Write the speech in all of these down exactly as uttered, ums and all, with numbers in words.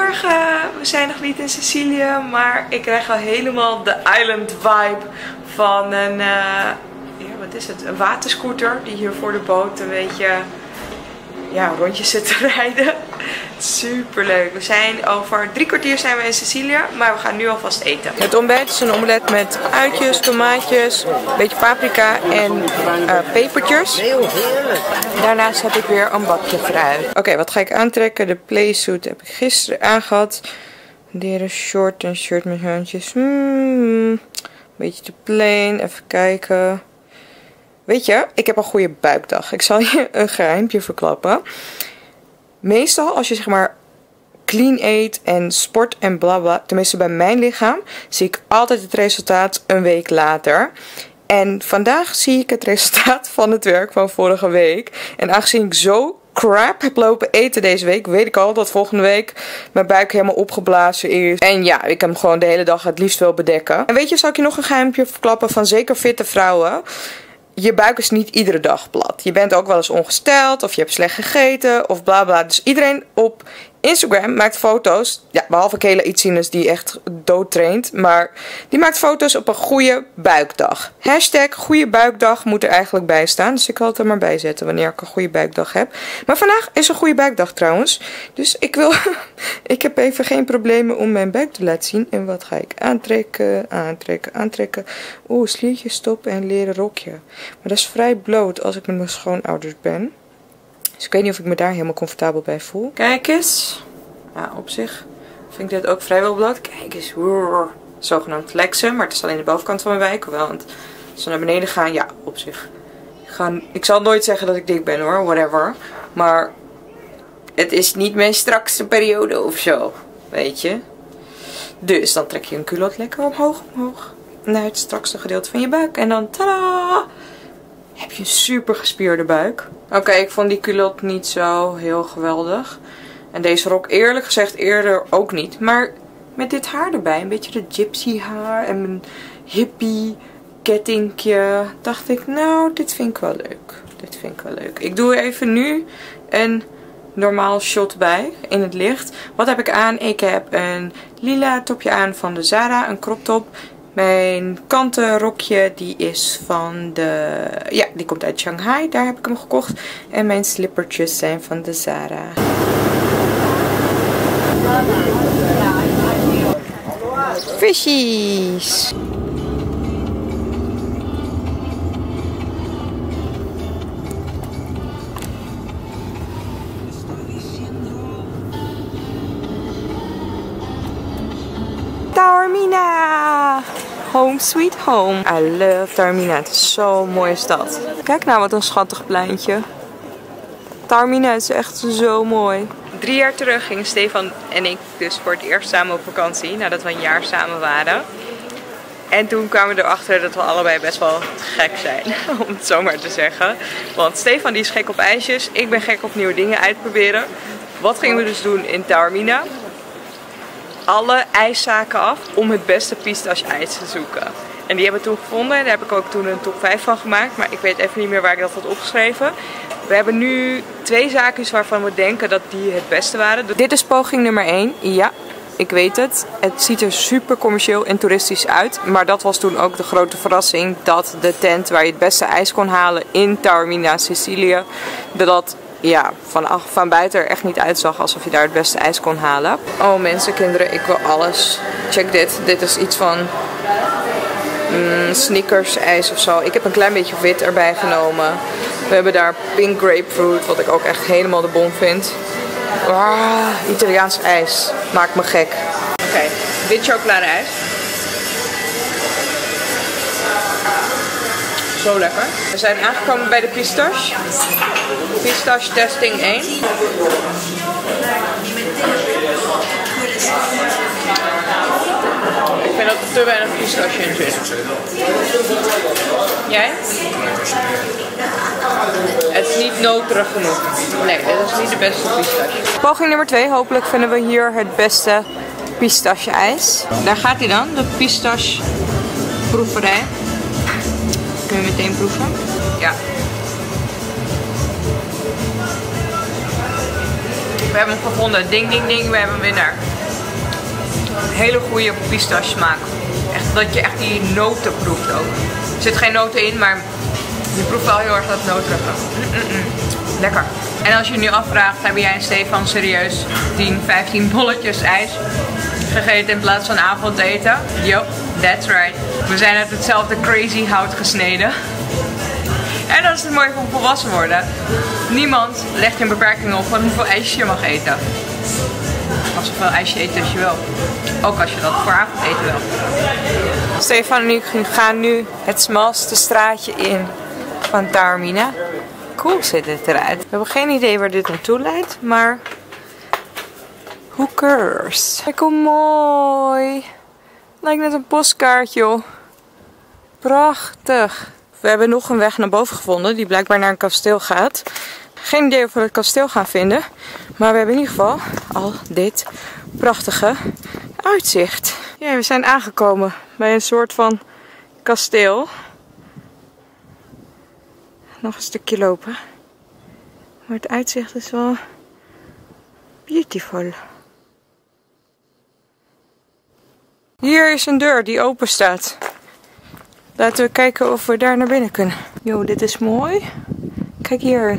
Goedemorgen, we zijn nog niet in Sicilië, maar ik krijg al helemaal de island vibe van een, uh, ja, wat is het, een waterscooter die hier voor de boot een beetje, ja, rondjes zit te rijden. Super leuk. We zijn over drie kwartier zijn we in Sicilië, maar we gaan nu alvast eten. Het ontbijt is een omelet met uitjes, tomaatjes, een beetje paprika en uh, pepertjes. Heel heerlijk. Daarnaast heb ik weer een bakje fruit. Oké, okay, wat ga ik aantrekken? De playsuit heb ik gisteren aangehad. Deze short en shirt met handjes. Hmm, een beetje te plain. Even kijken. Weet je, ik heb een goede buikdag. Ik zal je een geheimpje verklappen. Meestal als je zeg maar clean eet en sport en bla bla, tenminste bij mijn lichaam, zie ik altijd het resultaat een week later. En vandaag zie ik het resultaat van het werk van vorige week. En aangezien ik zo crap heb lopen eten deze week, weet ik al dat volgende week mijn buik helemaal opgeblazen is. En ja, ik hem gewoon de hele dag het liefst wil bedekken. En weet je, zal ik je nog een geheimpje verklappen van zeker fitte vrouwen. Je buik is niet iedere dag plat. Je bent ook wel eens ongesteld of je hebt slecht gegeten of bla bla. Dus iedereen op Instagram maakt foto's. Ja, behalve Kayla Ietzinus die echt doodtraint. Maar die maakt foto's op een goede buikdag. Hashtag goede buikdag moet er eigenlijk bij staan. Dus ik zal het er maar bij zetten wanneer ik een goede buikdag heb. Maar vandaag is een goede buikdag trouwens. Dus ik wil... ik heb even geen problemen om mijn buik te laten zien. En wat ga ik aantrekken? Aantrekken, aantrekken. Oeh, sliertjes stoppen en leren rokje. Maar dat is vrij bloot als ik met mijn schoonouders ben. Dus ik weet niet of ik me daar helemaal comfortabel bij voel. Kijk eens. Ja, op zich vind ik dit ook vrijwel bloot. Kijk eens. Woer. Zogenaamd flexen. Maar het is alleen de bovenkant van mijn wijk. Hoewel, want als we naar beneden gaan, ja, op zich. Ik, ga, ik zal nooit zeggen dat ik dik ben hoor. Whatever. Maar het is niet mijn strakste periode of zo. Weet je. Dus dan trek je een culotte lekker omhoog, omhoog. Naar het strakste gedeelte van je buik. En dan tada! Heb je een super gespierde buik. Oké, okay, ik vond die culotte niet zo heel geweldig. En deze rok eerlijk gezegd eerder ook niet. Maar met dit haar erbij, een beetje de gypsy haar en mijn hippie kettingje, dacht ik, nou, dit vind ik wel leuk. Dit vind ik wel leuk. Ik doe even nu een normaal shot bij in het licht. Wat heb ik aan? Ik heb een lila topje aan van de Zara, een crop top. Mijn kanten rokje, die is van de... Ja, die komt uit Shanghai. Daar heb ik hem gekocht. En mijn slippertjes zijn van de Zara. Fishies! Taormina! Home sweet home. I love Taormina. Het is zo'n mooie stad. Kijk nou wat een schattig pleintje. Taormina is echt zo mooi. Drie jaar terug gingen Stefan en ik dus voor het eerst samen op vakantie. Nadat we een jaar samen waren. En toen kwamen we erachter dat we allebei best wel gek zijn. Om het zo maar te zeggen. Want Stefan die is gek op ijsjes. Ik ben gek op nieuwe dingen uitproberen. Wat gingen we dus doen in Taormina? Alle ijszaken af om het beste pistache-ijs te zoeken. En die hebben we toen gevonden. En daar heb ik ook toen een top vijf van gemaakt. Maar ik weet even niet meer waar ik dat had opgeschreven. We hebben nu twee zaakjes waarvan we denken dat die het beste waren. Dit is poging nummer één. Ja, ik weet het. Het ziet er super commercieel en toeristisch uit. Maar dat was toen ook de grote verrassing. Dat de tent waar je het beste ijs kon halen in Taormina, Sicilië. Dat... Ja, van, van buiten er echt niet uitzag alsof je daar het beste ijs kon halen. Oh mensen, kinderen, ik wil alles. Check dit. Dit is iets van mm, Snickers ijs of zo. Ik heb een klein beetje wit erbij genomen. We hebben daar pink grapefruit, wat ik ook echt helemaal de bom vind. Ah, Italiaans ijs. Maakt me gek. Oké, okay, wit chocoladeijs. Zo lekker. We zijn aangekomen bij de pistache. Pistache testing één. Ik vind dat er te weinig pistache in zit. Jij? Het is niet noterig genoeg. Nee, dit is niet de beste pistache. Poging nummer twee. Hopelijk vinden we hier het beste pistache ijs. Daar gaat hij dan, de pistache proeverij. Kun je meteen proeven? Ja. We hebben hem gevonden. Ding, ding, ding. We hebben een winnaar. hele goede pistache smaak. Echt dat je echt die noten proeft ook. Er zit geen noten in, maar je proeft wel heel erg dat noterige. Mm -mm -mm. Lekker. En als je je nu afvraagt, hebben jij en Stefan serieus tien, vijftien bolletjes ijs gegeten in plaats van avondeten? Yup, that's right. We zijn uit hetzelfde crazy hout gesneden. En dat is het mooie van volwassen worden. Niemand legt je een beperking op van hoeveel ijsjes je mag eten. Je mag zoveel ijsje eten als je wil. Ook als je dat voor avondeten wil. Stefan en ik gaan nu het smalste straatje in van Taormina. Cool ziet het eruit. We hebben geen idee waar dit naartoe leidt, maar who cares? Kijk hoe mooi. Lijkt net een postkaartje, joh. Prachtig. We hebben nog een weg naar boven gevonden die blijkbaar naar een kasteel gaat. Geen idee of we het kasteel gaan vinden. Maar we hebben in ieder geval al dit prachtige uitzicht. Ja, we zijn aangekomen bij een soort van kasteel. Nog een stukje lopen. Maar het uitzicht is wel beautiful. Hier is een deur die open staat. Laten we kijken of we daar naar binnen kunnen. Yo, dit is mooi. Kijk hier.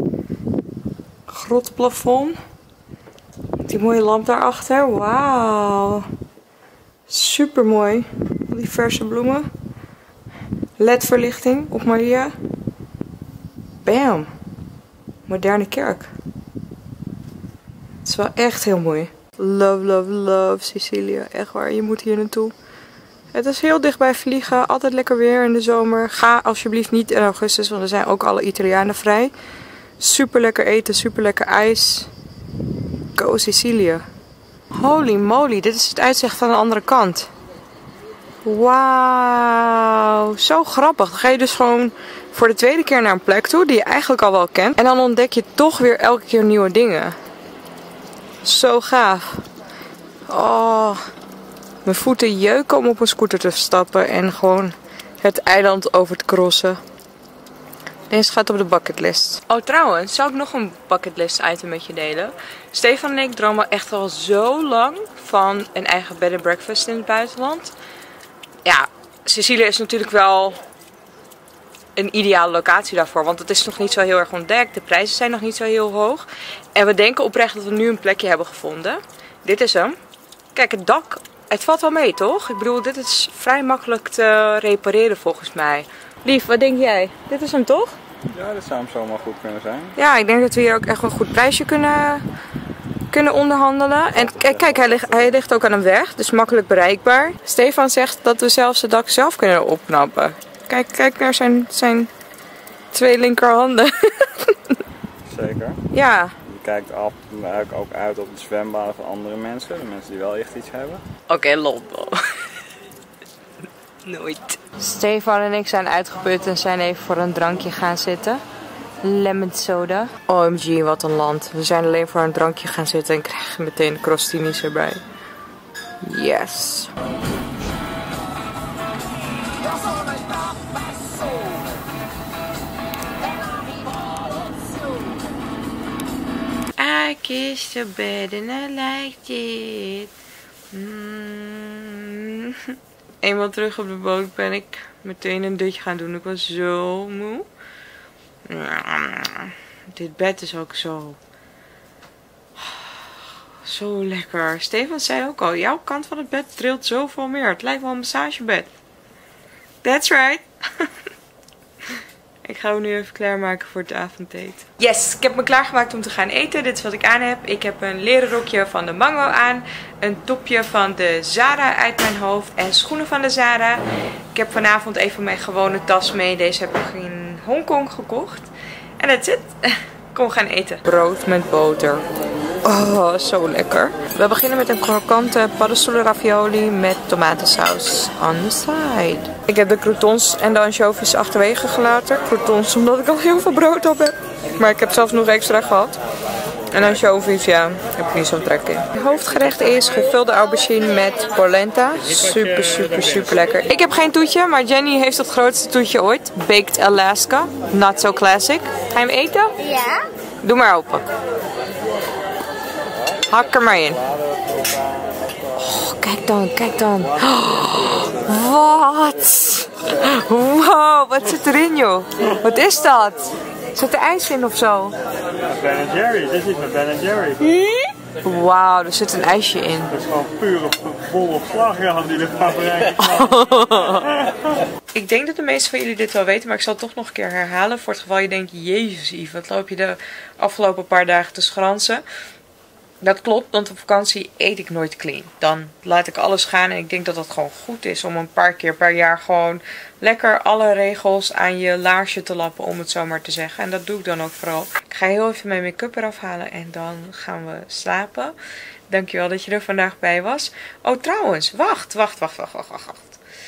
Grotplafond. Die mooie lamp daarachter. Wauw. Super mooi. Al die verse bloemen. L E D-verlichting op Maria. Bam. Moderne kerk. Het is wel echt heel mooi. Love, love, love Sicilië. Echt waar, je moet hier naartoe. Het is heel dichtbij vliegen. Altijd lekker weer in de zomer. Ga alsjeblieft niet in augustus, want er zijn ook alle Italianen vrij. Super lekker eten, super lekker ijs. Go Sicilië. Holy moly, dit is het uitzicht van de andere kant. Wauw, zo grappig. Dan ga je dus gewoon voor de tweede keer naar een plek toe die je eigenlijk al wel kent. En dan ontdek je toch weer elke keer nieuwe dingen. Zo gaaf. Oh, mijn voeten jeuken om op een scooter te stappen en gewoon het eiland over te crossen. Deze gaat op de bucketlist. Oh, trouwens, zou ik nog een bucketlist item met je delen? Stefan en ik dromen echt al zo lang van een eigen bed and breakfast in het buitenland. Ja, Sicilië is natuurlijk wel een ideale locatie daarvoor. Want het is nog niet zo heel erg ontdekt. De prijzen zijn nog niet zo heel hoog. En we denken oprecht dat we nu een plekje hebben gevonden. Dit is hem. Kijk, het dak. Het valt wel mee, toch? Ik bedoel, dit is vrij makkelijk te repareren volgens mij. Lief, wat denk jij? Dit is hem toch? Ja, dit zou hem zomaar goed kunnen zijn. Ja, ik denk dat we hier ook echt een goed prijsje kunnen, kunnen onderhandelen. En kijk, kijk hij, ligt, hij ligt ook aan een weg, dus makkelijk bereikbaar. Stefan zegt dat we zelfs het dak zelf kunnen opknappen. Kijk, kijk naar zijn, zijn twee linkerhanden. Zeker. Ja. Je kijkt af, ook uit op de zwembaden van andere mensen. De mensen die wel echt iets hebben. Oké, okay, lol. Nooit. Stefan en ik zijn uitgeput en zijn even voor een drankje gaan zitten. Lemon soda. O M G, wat een land. We zijn alleen voor een drankje gaan zitten en krijgen meteen crostinis erbij. Yes. I kissed your bed and I liked it. Mm. Eenmaal terug op de boot ben ik meteen een dutje gaan doen. Ik was zo moe. Dit bed is ook zo... Zo lekker. Stefan zei ook al, jouw kant van het bed trilt zoveel meer. Het lijkt wel een massagebed. That's right. Ik ga hem nu even klaarmaken voor het avondeten. Yes, ik heb me klaargemaakt om te gaan eten. Dit is wat ik aan heb. Ik heb een leren rokje van de Mango aan. Een topje van de Zara uit mijn hoofd. En schoenen van de Zara. Ik heb vanavond even mijn gewone tas mee. Deze heb ik in Hongkong gekocht. En that's it. Kom gaan eten. Brood met boter. Oh, zo lekker. We beginnen met een krokante paddenstoelen ravioli met tomatensaus on the side. Ik heb de croutons en de anchovies achterwege gelaten. Croutons omdat ik al heel veel brood op heb. Maar ik heb zelfs nog extra gehad. En anchovies, ja, heb ik niet zo'n trek in. Het hoofdgerecht is gevulde aubergine met polenta. Super, super, super lekker. Ik heb geen toetje, maar Jenny heeft het grootste toetje ooit. Baked Alaska. Not so classic. Ga je hem eten? Ja. Doe maar open. Hak er maar in. Oh, kijk dan, kijk dan. Oh, wat? Wow, wat zit erin joh? Wat is dat? Zit er ijs in of zo? Ben Jerry, dit is niet met Ben Jerry. Hm? Wauw, er zit een ijsje in. Dat is gewoon pure vol op slagroom die de fabriek. Ik denk dat de meeste van jullie dit wel weten, maar ik zal het toch nog een keer herhalen. Voor het geval je denkt, jezus Yves, wat loop je de afgelopen paar dagen te schransen. Dat klopt, want op vakantie eet ik nooit clean. Dan laat ik alles gaan en ik denk dat dat gewoon goed is om een paar keer per jaar gewoon lekker alle regels aan je laarsje te lappen, om het zo maar te zeggen. En dat doe ik dan ook vooral. Ik ga heel even mijn make-up eraf halen en dan gaan we slapen. Dankjewel dat je er vandaag bij was. Oh trouwens, wacht, wacht, wacht, wacht, wacht, wacht.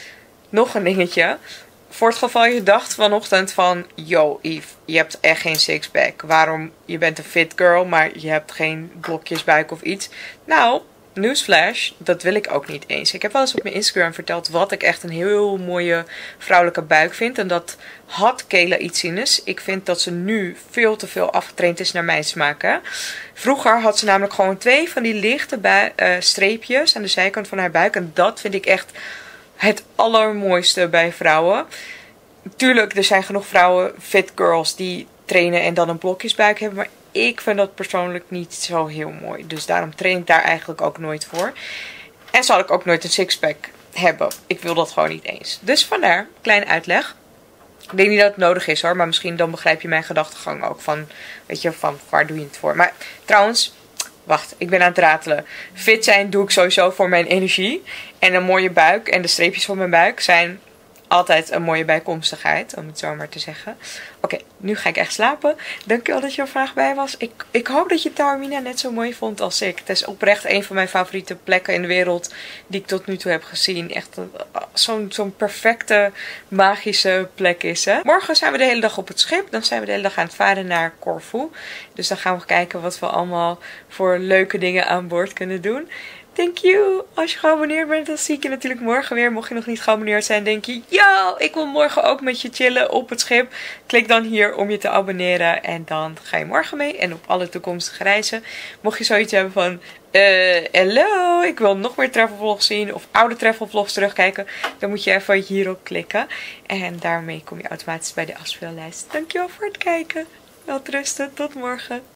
Nog een dingetje. Voor het geval je dacht vanochtend van, yo Yves, je hebt echt geen sixpack. Waarom? Je bent een fit girl, maar je hebt geen blokjesbuik of iets. Nou, newsflash, dat wil ik ook niet eens. Ik heb wel eens op mijn Instagram verteld wat ik echt een heel mooie vrouwelijke buik vind. En dat had Kayla Itsines. Ik vind dat ze nu veel te veel afgetraind is naar mijn smaak. Hè? Vroeger had ze namelijk gewoon twee van die lichte uh, streepjes aan de zijkant van haar buik. En dat vind ik echt het allermooiste bij vrouwen. Tuurlijk, er zijn genoeg vrouwen, fit girls, die trainen en dan een blokjesbuik hebben. Maar ik vind dat persoonlijk niet zo heel mooi. Dus daarom train ik daar eigenlijk ook nooit voor. En zal ik ook nooit een sixpack hebben. Ik wil dat gewoon niet eens. Dus vandaar, kleine uitleg. Ik denk niet dat het nodig is hoor. Maar misschien dan begrijp je mijn gedachtegang ook. Van, weet je, van waar doe je het voor. Maar trouwens, wacht, ik ben aan het ratelen. Fit zijn doe ik sowieso voor mijn energie. En een mooie buik en de streepjes van mijn buik zijn altijd een mooie bijkomstigheid, om het zo maar te zeggen. Oké, okay, nu ga ik echt slapen. Dankjewel dat je er vandaag bij was. Ik, ik hoop dat je Taormina net zo mooi vond als ik. Het is oprecht een van mijn favoriete plekken in de wereld die ik tot nu toe heb gezien. Echt zo'n zo'n perfecte, magische plek is hè. Morgen zijn we de hele dag op het schip. Dan zijn we de hele dag aan het varen naar Corfu. Dus dan gaan we kijken wat we allemaal voor leuke dingen aan boord kunnen doen. Thank you. Als je geabonneerd bent, dan zie ik je natuurlijk morgen weer. Mocht je nog niet geabonneerd zijn, denk je, yo, ik wil morgen ook met je chillen op het schip. Klik dan hier om je te abonneren. En dan ga je morgen mee en op alle toekomstige reizen. Mocht je zoiets hebben van, uh, hello, ik wil nog meer travel vlogs zien of oude travel vlogs terugkijken. Dan moet je even hierop klikken. En daarmee kom je automatisch bij de afspeellijst. Dankjewel voor het kijken. Welterusten, tot morgen.